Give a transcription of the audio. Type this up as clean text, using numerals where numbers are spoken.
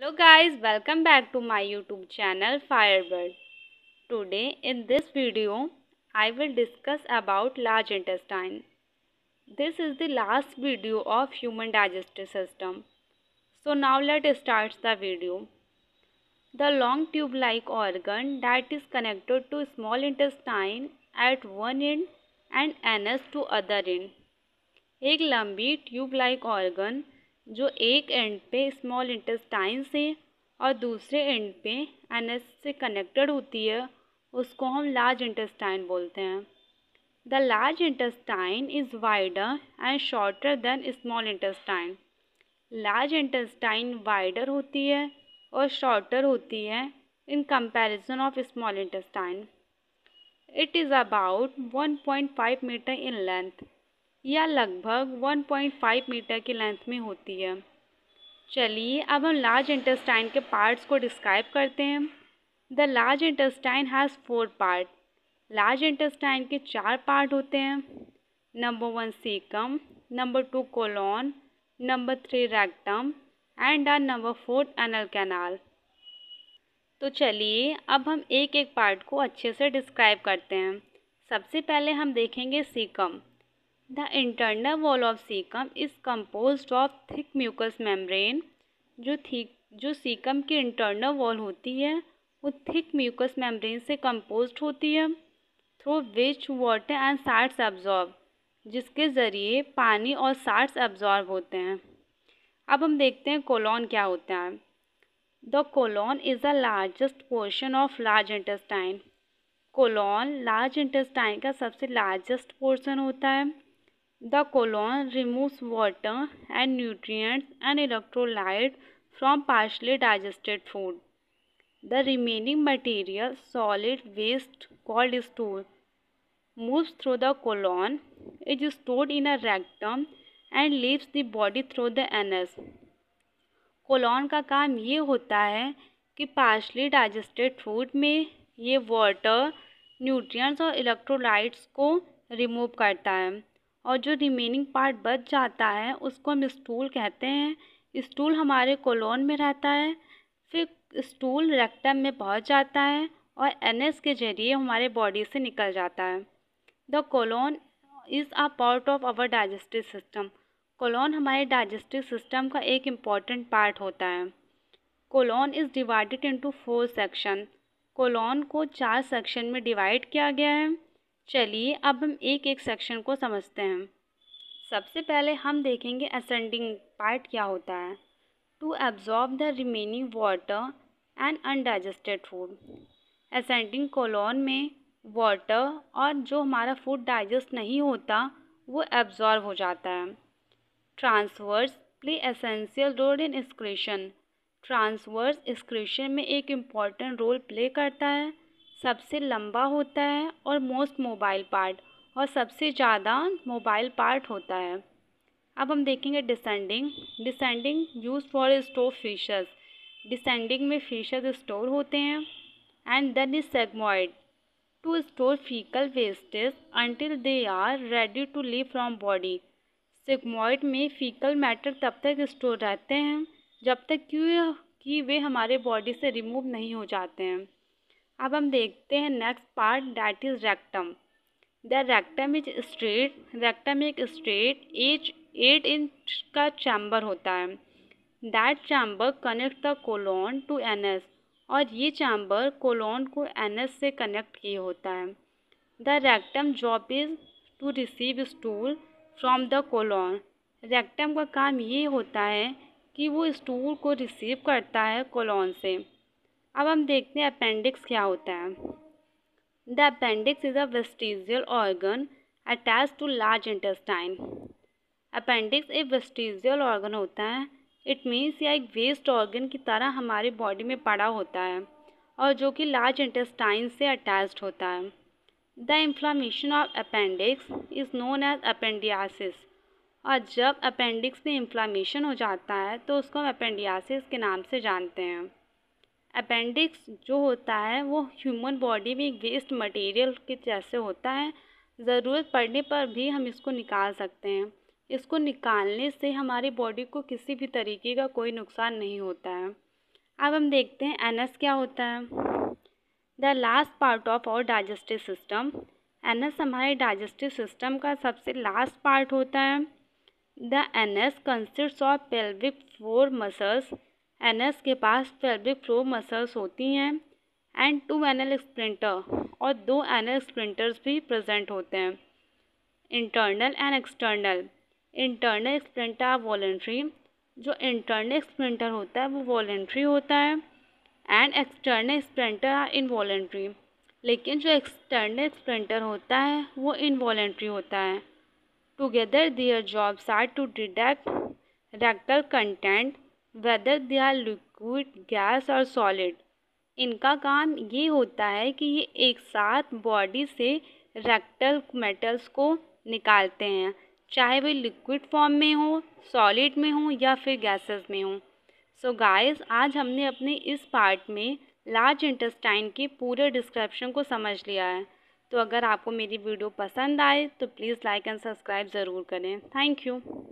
Hello guys, welcome back to my YouTube channel Firebird. Today in this video, I will discuss about large intestine. This is the last video of human digestive system. So now let's start the video. The long tube-like organ that is connected to small intestine at one end and anus to other end. एक लंबी tube like organ जो एक and पे small intestine से और दूसरे and पे NS से कनेक्टेड होती है उसको हम लार्ज इंटेस्टाइन बोलते हैं। The large intestine is wider and shorter than small intestine. Large intestine wider होती है और शॉर्टर होती है in comparison of small intestine. It is about 1.5 metre in length या लगभग 1.5 मीटर की लेंथ में होती है। चलिए अब हम लार्ज इंटेस्टाइन के पार्ट्स को डिस्क्राइब करते हैं। The large intestine has 4 part. Large intestine के 4 पार्ट होते हैं। Number 1 caecum, number 2 colon, number 3 rectum and number 4 anal canal. तो चलिए अब हम एक एक पार्ट को अच्छे से डिस्क्राइब करते हैं। सबसे पहले हम देखेंगे caecum. The internal wall of cecum is composed of thick mucous membrane। जो सीकम की इंटरनल वॉल होती है वो थिक म्यूकस मेम्ब्रेन से कंपोज्ड होती है। Through which water and salts absorb, जिसके ज़रिए पानी और साल्ट्स एब्जॉर्ब होते हैं। अब हम देखते हैं कोलोन क्या होता है। The colon is the largest portion of large intestine. Colon large intestine का सबसे लार्जेस्ट पोर्शन होता है। The colon removes water and nutrients and electrolytes from partially digested food. The remaining material, solid waste called stool, moves through the colon, is stored in a rectum and leaves the body through the anus. Colon का काम ये होता है कि partially digested food में ये water, nutrients और electrolytes को रिमूव करता है और जो रिमेनिंग पार्ट बच जाता है उसको हम स्टूल कहते हैं। स्टूल हमारे कोलोन में रहता है, फिर स्टूल रेक्टम में पहुंच जाता है और एनएस के जरिए हमारे बॉडी से निकल जाता है। The colon is a part of our digestive system. Colon हमारे डाइजेस्टिव सिस्टम का एक इम्पॉर्टेंट पार्ट होता है। Colon is divided into 4 section. Colon को 4 सेक्शन में डिवाइड किया गया है। चलिए अब हम एक एक सेक्शन को समझते हैं। सबसे पहले हम देखेंगे असेंडिंग पार्ट क्या होता है। To absorb the remaining water and undigested food. Ascending colon में वाटर और जो हमारा फूड डाइजेस्ट नहीं होता वो एब्जॉर्ब हो जाता है। Transverse play essential role in excretion. Transverse excretion में एक इम्पॉर्टेंट रोल प्ले करता है। सबसे लंबा होता है और मोस्ट मोबाइल पार्ट और सबसे ज़्यादा मोबाइल पार्ट होता है। अब हम देखेंगे descending. Descending use for store faeces. Descending में फिशेस स्टोर होते हैं। And then is sigmoid to store faecal wastage until they are ready to leave from body. Sigmoid में फीकल मैटर तब तक स्टोर रहते हैं जब तक कि वे हमारे बॉडी से रिमूव नहीं हो जाते हैं। अब हम देखते हैं next part that is rectum. The rectum is straight. Rectum एक स्ट्रेट 8 इंच का चैम्बर होता है। That chamber connect the colon to anus. और ये चैम्बर कोलोन को एनएस से कनेक्ट किए होता है। The rectum job is to receive stool from the colon. Rectum का काम ये होता है कि वो स्टूल को रिसीव करता है कोलोन से। अब हम देखते हैं अपेंडिक्स क्या होता है। The appendix is a vestigial organ attach to large intestine. Appendix एक वेस्टिजियल ऑर्गन होता है। इट मीन्स यह एक वेस्ट ऑर्गन की तरह हमारी बॉडी में पड़ा होता है और जो कि लार्ज इंटेस्टाइन से अटैच्ड होता है। The inflammation of appendix is known as appendicitis. और जब अपेंडिक्स में इन्फ्लामेशन हो जाता है तो उसको हम अपेंडियासिस के नाम से जानते हैं। अपेंडिक्स जो होता है वो ह्यूमन बॉडी में एक वेस्ट मटेरियल के जैसे होता है। ज़रूरत पड़ने पर भी हम इसको निकाल सकते हैं। इसको निकालने से हमारी बॉडी को किसी भी तरीके का कोई नुकसान नहीं होता है। अब हम देखते हैं एनएस क्या होता है। The last part of our digestive system. Anus हमारे डाइजेस्टिव सिस्टम का सबसे लास्ट पार्ट होता है। The anus consist of pelvic floor muscles. Anus के पास पेल्विक फ्लोर मसल्स होती हैं एंड 2 एनल स्प्लिंटर और 2 एनल स्प्लिंटर्स भी प्रेजेंट होते हैं। Internal and external. Internal sphincter voluntary. जो इंटरनल स्प्लिंटर होता है वो वॉलेंट्री होता है एंड एक्सटर्नल स्प्लिंटर इनवॉलेंट्री। लेकिन जो एक्सटर्नल स्प्लिंटर होता है वो इनवॉलेंट्री होता है। Together their jobs are to detect rectal content whether they are liquid, gas और सॉलिड। इनका काम ये होता है कि ये एक साथ बॉडी से रेक्टल मेटल्स को निकालते हैं, चाहे वे लिक्विड फॉर्म में हो, सॉलिड में हो या फिर गैसेस में हो। सो गाइस, आज हमने अपने इस पार्ट में लार्ज इंटेस्टाइन के पूरे डिस्क्रिप्शन को समझ लिया है। तो अगर आपको मेरी वीडियो पसंद आए तो प्लीज़ लाइक एंड सब्सक्राइब ज़रूर करें। Thank you.